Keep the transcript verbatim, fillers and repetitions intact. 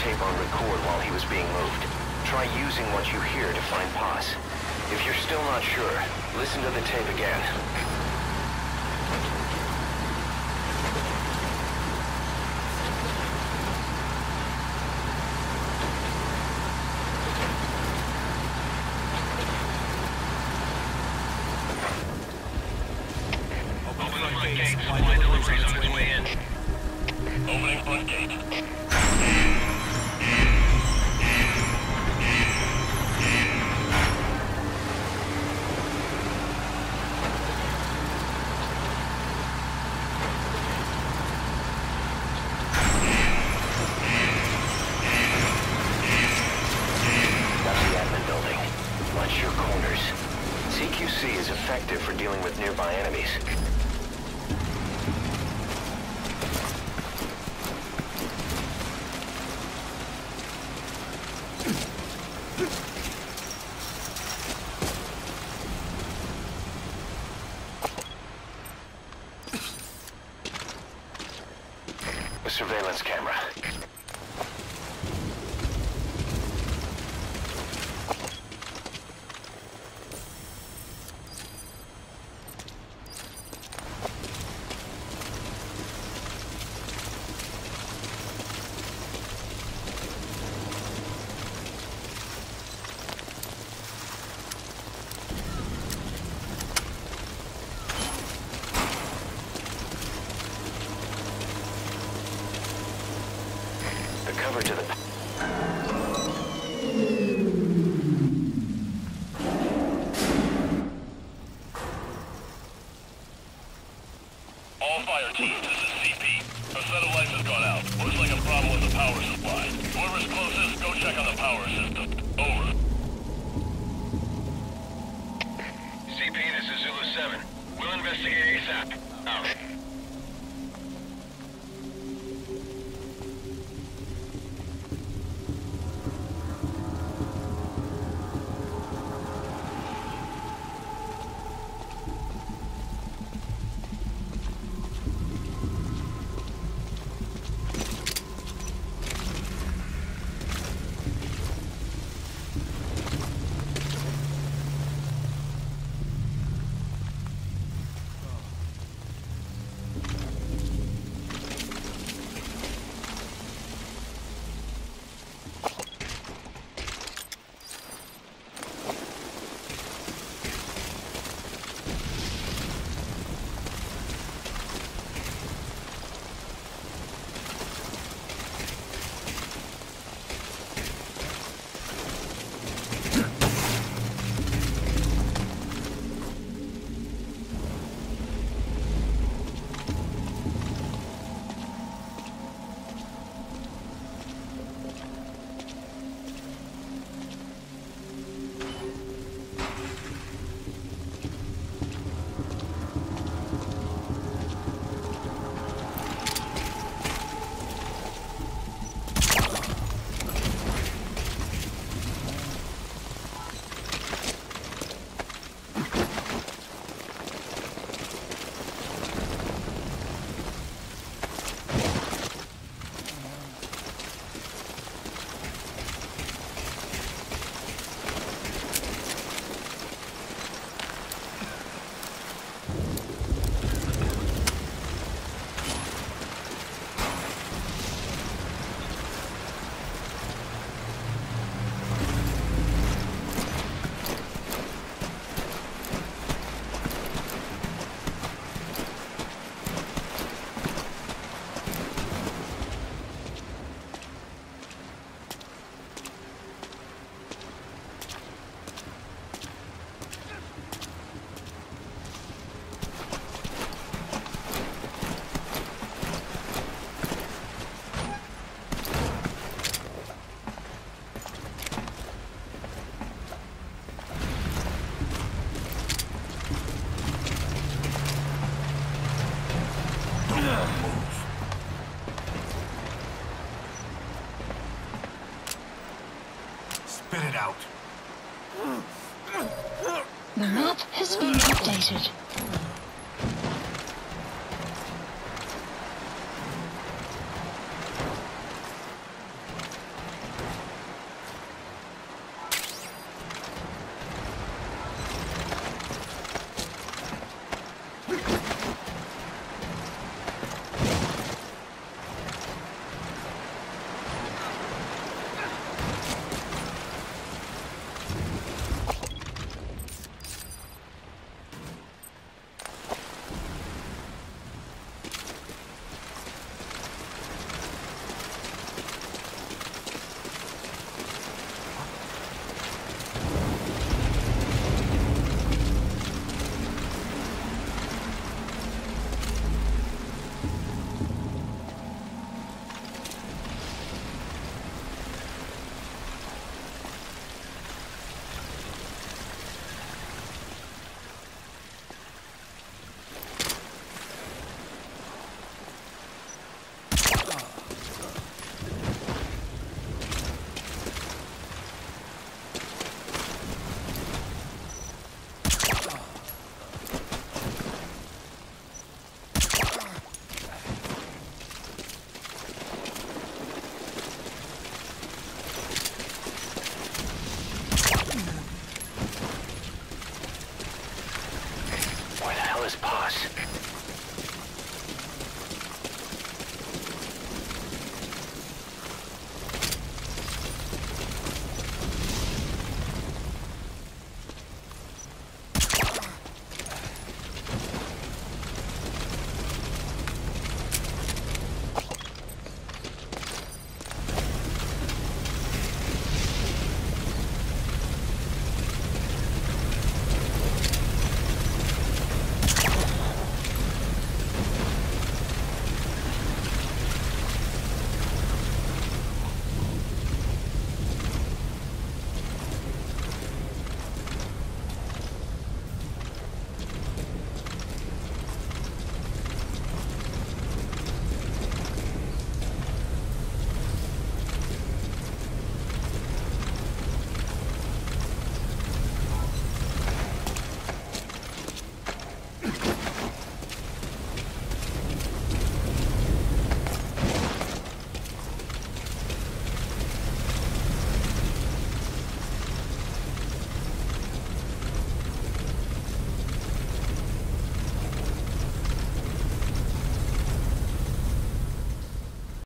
tape on record while he was being moved. Try using what you hear to find Paz. If you're still not sure, listen to the tape again. Opening front gate. Watch your corners. C Q C is effective for dealing with nearby enemies. A surveillance camera. The cover to the... All fire teams, this is C P. Our set of lights has gone out. Looks like a problem with the power supply. Whoever's closest, go check on the power system. Over. C P, this is Zulu seven. We'll investigate ASAP. Out. Spit it out. The map has been updated. us Paz.